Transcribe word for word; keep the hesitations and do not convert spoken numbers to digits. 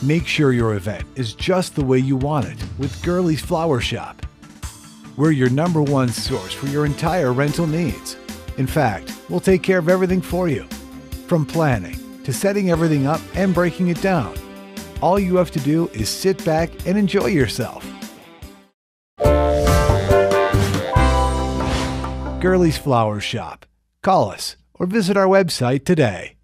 Make sure your event is just the way you want it with Gurley's Flower Shop. We're your number one source for your entire rental needs. In fact, we'll take care of everything for you, from planning to setting everything up and breaking it down. All you have to do is sit back and enjoy yourself. Gurley's Flower Shop. Call us or visit our website today.